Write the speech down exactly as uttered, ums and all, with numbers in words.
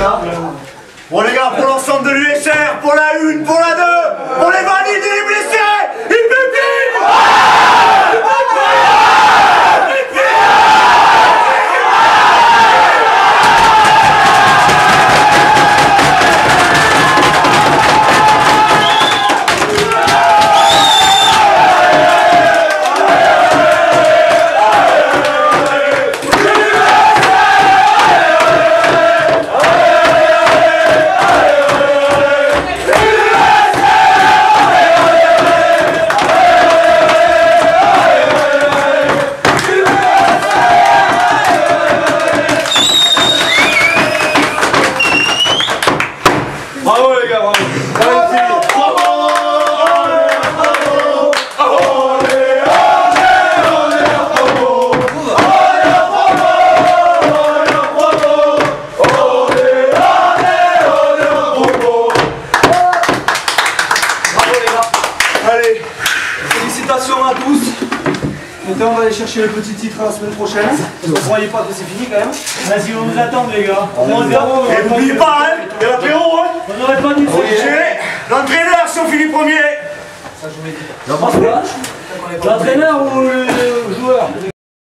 ça. Bon les gars, pour l'ensemble de l'U S R, pour la une, pour la deux, pour les valides et les blessés, il peut vivre. Bravo les gars, bravo. Allez, Félicitations à tous. Maintenant on va aller chercher le petit titre la semaine prochaine. Vous ne croyez pas que c'est fini quand même? Vas-y, on vous attend les gars. On zéro. et n'oubliez pas, hein, il y a l'apéro, hein. On n'aurait pas dû se L'entraîneur, si on finit premier. Ça je vous l'ai dit. L'entraîneur ou le joueur?